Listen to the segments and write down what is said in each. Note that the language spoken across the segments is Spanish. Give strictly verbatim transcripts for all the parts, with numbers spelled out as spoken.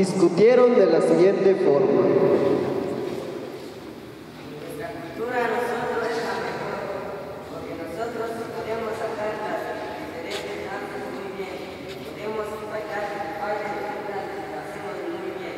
discutieron de la siguiente forma. Nuestra cultura a nosotros es la mejor, porque nosotros podemos sacar las diferentes danzas muy bien, podemos bailar bailes de culturas y lo hacemos muy bien.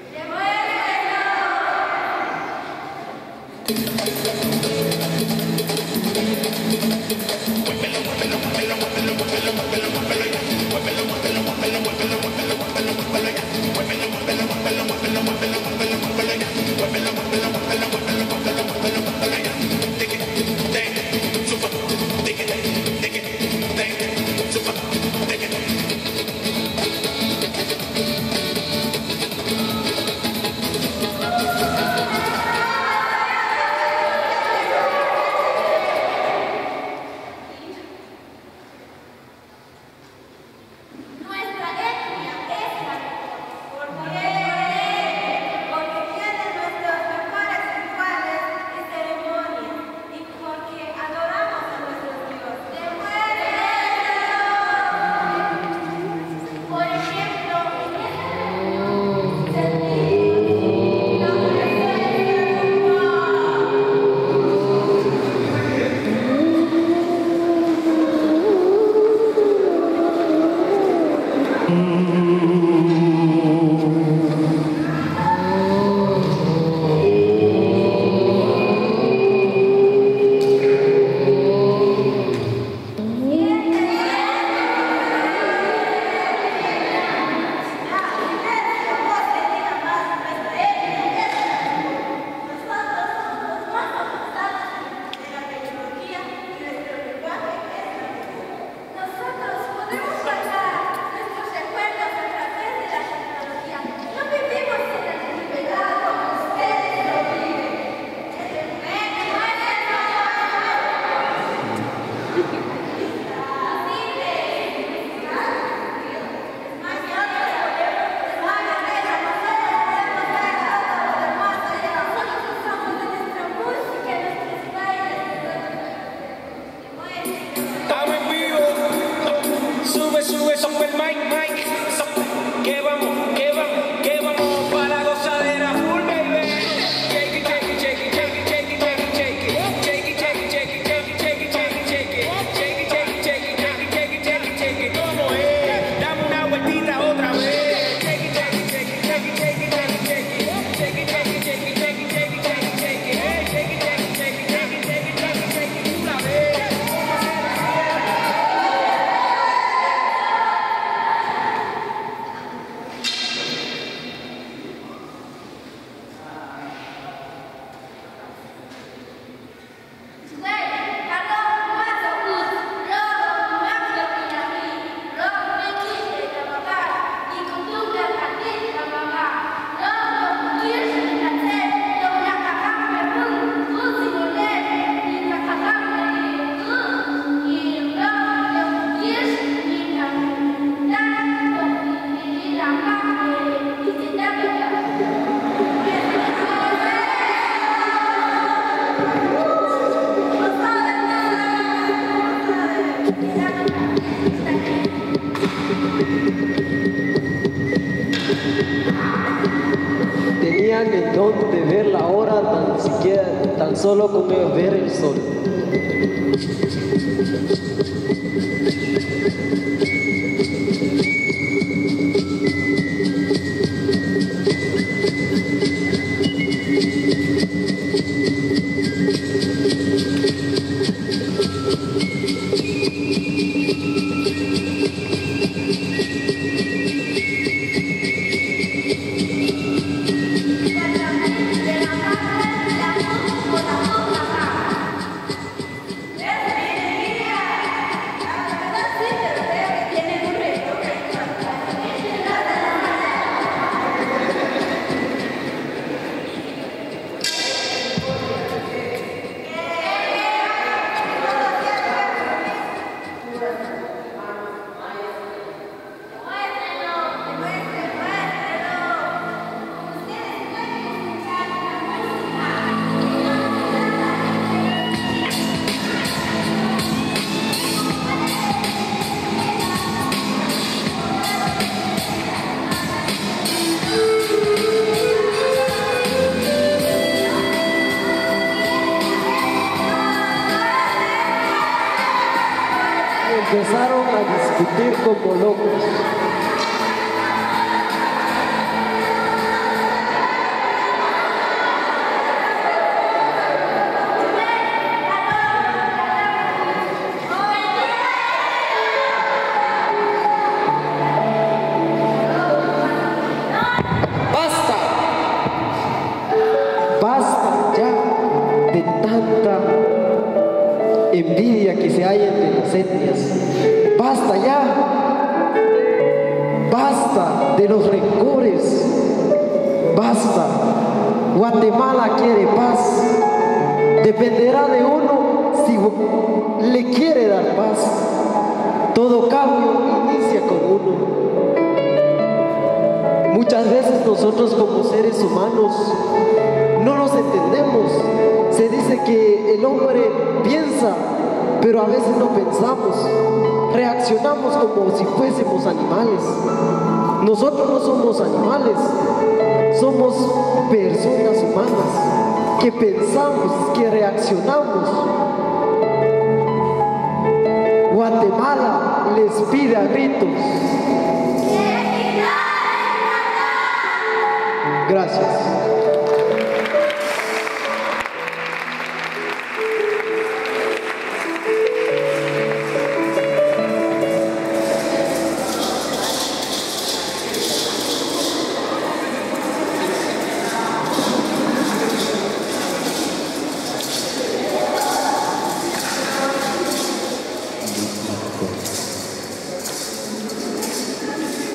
Tenían el don de ver la hora tan siquiera, tan solo como ver el sol. Gracias. discutir como locos. Envidia que se hay entre las etnias. Basta ya. Basta de los rencores. Basta. Guatemala quiere paz. Dependerá de uno si le quiere dar paz. Todo cambio inicia con uno. Muchas veces nosotros como seres humanos no nos entendemos. Se dice que el hombre piensa, pero a veces no pensamos. Reaccionamos como si fuésemos animales. Nosotros no somos animales, somos personas humanas que pensamos, que reaccionamos. Guatemala les pide a gritos